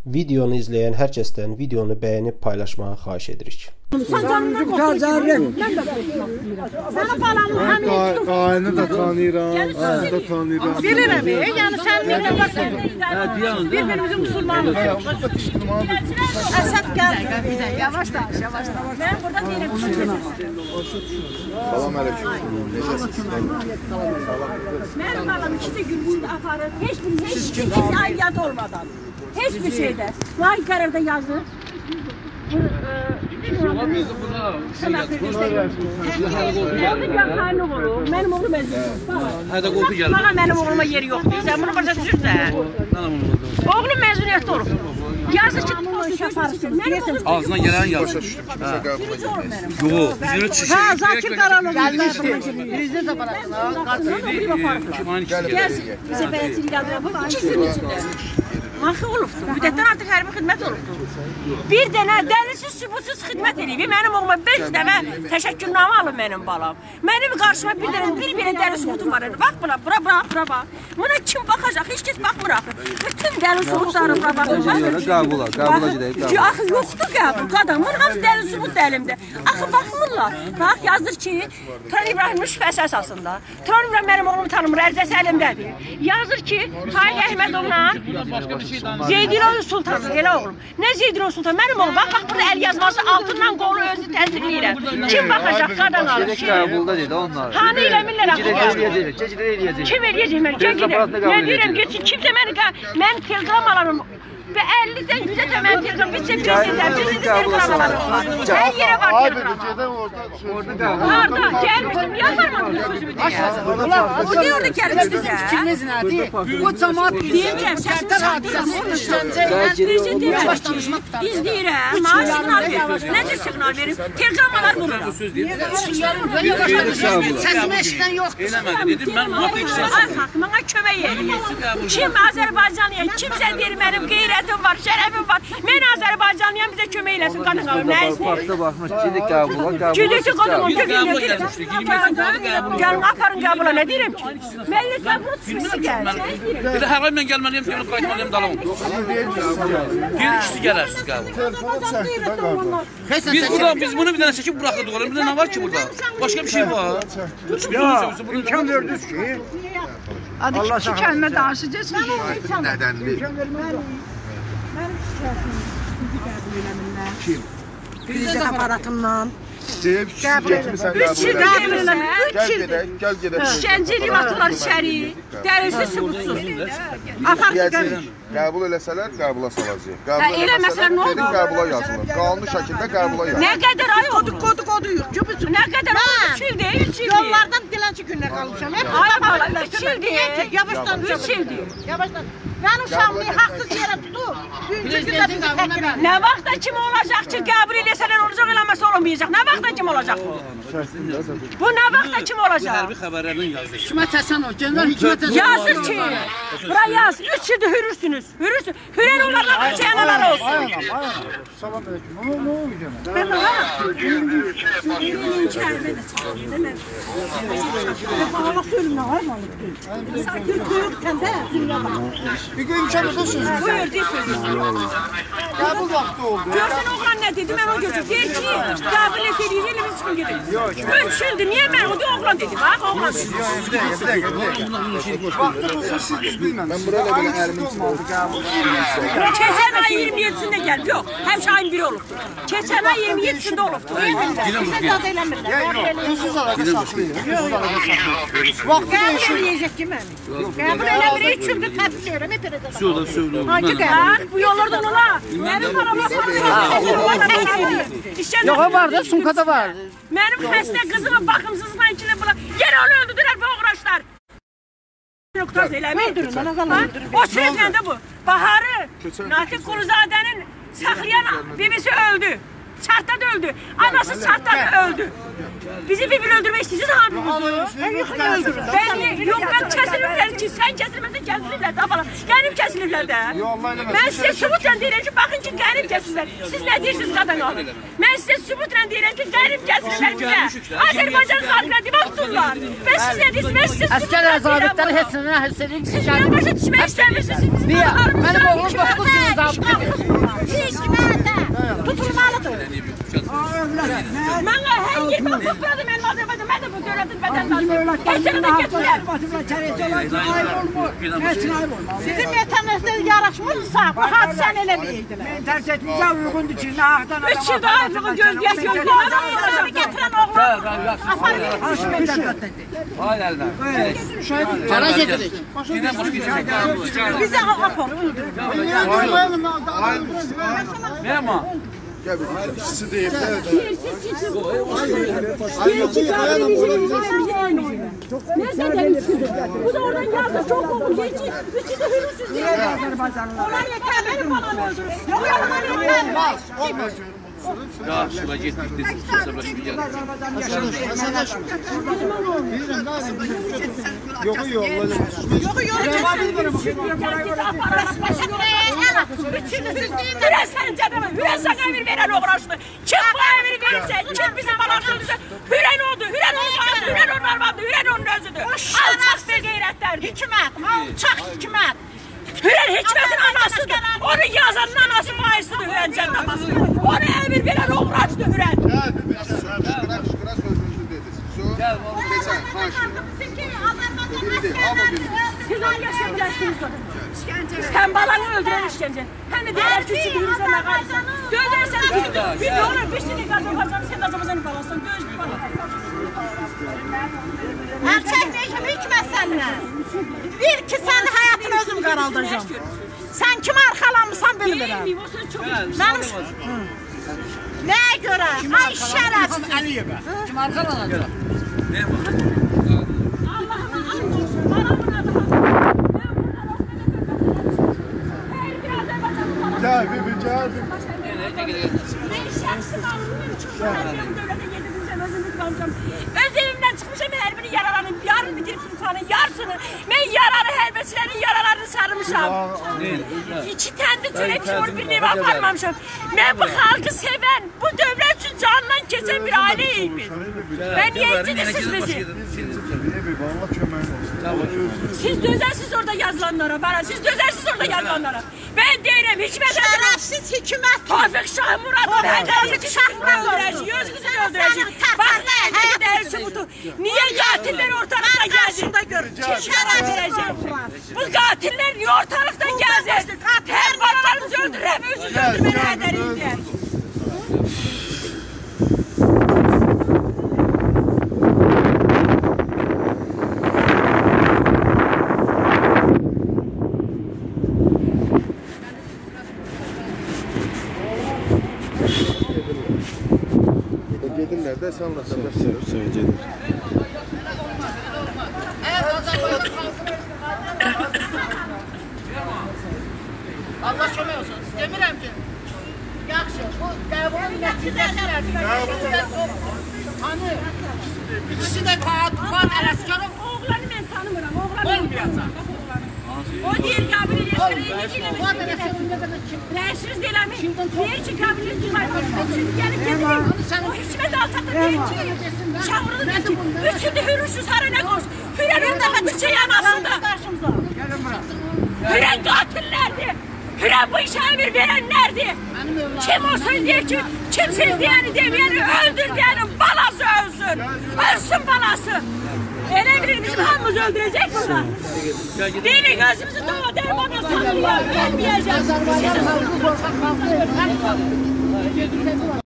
Videonu izleyen hər kəsdən videonu bəyənib paylaşmağı xahiş edirik. Qaynı da tanıyıram, ağzı da tanıyıram. Bilirəm, yəni sən necə baxsan? Bir-birimizin musulmanız. Əsəd gəl. Yavaş danış, yavaş danış. Mən burada deyirəm. Salam əleykum. Mənim balam 2 gün burada aparır. Heç bir aidiyyat olmadan. Heç bir şeydə. Layiq qərarda yazır. Mənim oğlum əzizdir. Bana mənim oğluma yeri yoxdur. Sən bunu başa düşürsən. Oğlum məzuniyyətdə olub. Yazır ki, ağzına gələn yazır. Yox, üzünü çişir. Ha, Zakir Qaranov. Prezident aparatına. Bizə bələdçilik yazır. 2 gün içində. Maxı olubdur. Müddətdən artıq hərbi xidmət olubdur. Bir dənə dəlilsiz, sübutsuz xidmət edib. Mənim oğluma 5 dəfə təşəkkürnamə alıb mənim balam. Mənim qarşıma bir belə dəli sübutum var idi. Bax buna, bura. Buna kim baxacaq? Heç kəs baxmır axı. Bütün dəli sübutları bura baxacaq. Qəbula gedək. Axı yoxdur qəbul, qadın. Bunun hamısı dəli sübut əlimdə. Axı baxmırlar. Bax, yazır ki, Turan İbrahimin şübhəsi əsasında. Turan İbrahim mənim oğlumu tanımır, ərizəsi əlimdədir. Yazır ki, Tahir Əhmədovla Zeydilov Sultandır, elə oğlum. Nə Zeydilov Sultan? Mənim oğlum, bax burada əl yazması altından qolu özü təsdiqləyirəm. Kim baxacaq, qadan alır? Qəbulda dedi onlar. Hanı eləmirlər axı? Keçidə eləyəcək. Kim eləyəcək mən? Nə deyirəm, geçsin, kimsə mənim telegram alarım. Və 50-dən 100-ə təmən telegram, bizim telegram alarım var. Hər yerə var telegram. Harada? Gəlmişdim, yazarmadınız sözümü deyə. Bu deyə orada gəlmişdik ya. Kiminiz nədir? Bu cəmat deyəcəm, səsini çatdırım. İzləyirəm, mənə siqnal verir. Necə siqnal verir? Telegramalar vururam. səsini eşidən yoxdur. Dedim, mən müvafiq Ay xalq, mənə kömək eləyir. Kim Azərbaycanlıyam, kimsə deyir mənim qeyrətim var, şərəfim var. Mən Azərbaycanlıyam, bizə kömək eləsin, qadın qalım, nə istəyir? Parkda baxmış, gedik qəbula. Gedik ki, qadın gəlin, aparın qəbula, nə deyirəm ki? Mənlə qəbula düşmüşsü gəl. Elə hər ay mən gəlməliyəm, gəlin qayıtmalıyım, dalam. Gelin ikisi gələrsiniz qəbula. Biz bunu bir dənə çəkib buraxdıq oğlum. Bir də nə var ki burada? Başqa bir şey var. Ya, imkan verdiniz ki. Adı 2 kəlmə danışacağız ki. Nədəndir? Kim? Prezident aparatından. Deyib ki, getmirsən qəbul eləmək. Gəl gedək. İşkəncə atırlar içəri. Dəlilsiz, sübutsuz. Deyəcəyik, qəbul eləsələr, qəbula salacaq. Eləməsələr nə olur? Qəbula yazılır. Qanuni şəkildə qəbula yazılır. Nə qədər ay oldu? Kodu yox. Nə qədər oldu? 3 ildir, 3 ildir. Yollardan dilənçi günlər qalmışam. Ay bala, 3 ildir. Yavaşdan 3 ildir. Yavaşdan. Mən uşağımı haqsız yerə tutub. Nə vaxtda kim olacaq ki, qəbul eləsələr olacaq, eləməsə olmayacaq. Nə vaxtda kim olacaq bu? Bu nə vaxtda kim olacaq? Hərbi xəbərlərdən yazır. Hikmət Həsən o, general Hikmət Həsən. Yazır ki, bura yaz, 3 ildir hürürsünüz. Hürən onlarla çəyənələr olsun. Salam əleykum. Nə oldu gənə? Mən ona Bir gün imkan oldu sözünüz. buyur, deyir sözünüz. Qəbul vaxtı oldu. Görsən oğlan nə dedi, mən o gözüm. Deyir ki, qəbul etəyirik, elimiz çıxın gedin. 3 ildir, niyə mən o oğlan dedi, bax, oğlan dedi. Vaxtı olsa siz düzgünlə. Mən buraya belə əlimin içində oldu qəbul. Keçən ay 27-sində gəlib, yox, həmişə ayın 1-i olubdur. Keçən ay 27-sində olubdur. Bizə dad eləmirlər. Siz əlaqə saxlayın. Vaxtı eləyəcək ki, məni. Qəbul eləmir, 3 ildir təbrik edirəm, prezident. Hangi qəbul? Bu yollarda ola, mənim parama Yox, var da, sumkada var. Mənim xəstə qızımı baxımsızlıqla içində bula, yenə onu öldürdülər bu oğraşlar. Nöqtaz eləmir. O sürətləndə bu. Baharı, Natiq Quluzadənin saxlayan bibisi öldü. Çartda öldü. Anası çartda öldü. Bizi bir öldürmək istəyirsiniz hamımızı. Yox, mən kəsilirlər ki, sən kəsilməsən kəsilirlər də. Qənib kəsilirlər də. Mən sizə sübutla deyirəm ki, baxın ki, qənib kəsilirlər. Siz nə deyirsiniz qadan alın? Mən sizə sübutla deyirəm ki, qənib kəsilirlər bizə. Azərbaycan xalqına demək tuturlar. Və siz nə deyirsiniz? Mən sizə sübutla deyirəm. Əskər əzabətləri heç nə hiss edirik. Siz nə başa düşmək istəmirsiniz? Mənim oğlum 9 gün zabit edir. Hepsini de götürürler. Sizin metanınızda yaraşmırsa bu hadisən eləməyiydilər. Tercihimize uygundu ki, nahdan 3 yılda aylığı göz yok. Oğlanı getiren oğlan. Hayır elden. Para getirecek. Yine başka şey. Bize aparın. Ne ama? Sizi deyim. Bu da oradan yazdı çok olmuş. Üçü de hürüsüz diye. Onlar yeter benim babam öldürür. Yok onlar yeter. Ya şuna gittik de siz başlayacağız. Yok. Hüren senin canına, Hüren sana emir veren uğraştı. Kim bu emir verirse, kim bizim balaştırırsa, Hüren oldu, Hüren olmadı, Hüren olmadı, Hüren onun özüdür. Alçak ve gayretlerdir. Hikmet, alçak hikmet. Hüren hikmetin anasıdır. Onu yazanın anası bayısıdır Hüren cennabası. Onu emir veren uğraştı Hüren. Şıkıra sözünüzü dediniz. Gel Siz hangi yaşayabilirsiniz kadın? Sen balanı öldüren işkence. Hem de diğer küçük bir insana karşı. Dözersen bir de ona bir sene gazı kazanı sen de kazanı balasın. Dözdü bana. Erkek ne hikmet seninle? Bir ki sen hayatını özüm qaraldıracağım. Sen kimi arxalanmışsan bilmirəm. Bilmiyim, o söz çok Nəyə görə? Ay şərəfsiz. Əliyevə. Kim arxalanacaq? Ne var? Allah'ıma and olsun. Paramın adı Gel bir gel. Ben şahsım alınmıyorum. Çünkü ben devlete 7 günden özümlük kalacağım. Öz evimden çıkmışım her biri yaralarını, yarın bitirip insanın yarısını. Ben yaralı helbesilerin yaralarını sarmışam. İki tane de çörek çor bir neve aparmamışım. Ben bu halkı seven, bu devlet için canından geçen bir aileyim ben. Ben niye incidirsiniz bizi? Siz dözersiz orada yazılanlara bana, siz dözersiz orada yazılanlara. Ben derim hikmet Şərəfsiz hikmet. Tevfik Şah Murat'ın hedefini şahına öldürecek, özünüzü öldürecek. Bak ne eldeki değer çubutu. Niye katiller ortalıkta geldi? Şeref verecek. Bu katiller niye ortalıkta geldi? Hem babalarımızı öldürür hem özünüzü öldürmeye ederiydi. Gedin nerede? Sen anlatsın. Söyleyeceğim. Allah kömək olsun. Demirəm ki, yaxşı, bu dəvonun nəticəsidir. Hani, birisi də Tufan Ələsgərov Oğlanı ben tanımıram, oğlanı olmayacaq. o değil kabiliyet Reisimiz değil mi? Niye için kabiliyet çıkartmak? Şimdi gelip gelip o hükümet alçakta değil ki. Çağırdı değil ki. Üçünde hürürsüz harına koş. Hüren'in de çiçeği anasında. Hüren katillerdi. Hüren bu işe emir verenlerdi. Kim o söz diye ki, kimsiz diyeni demeyeni öldür diyenin balası ölsün. Ölsün balası. Ele bilir bizim hamımızı öldürecek burada. Deli gözümüzü dava dermanla sanırıyor. Gelmeyeceğiz.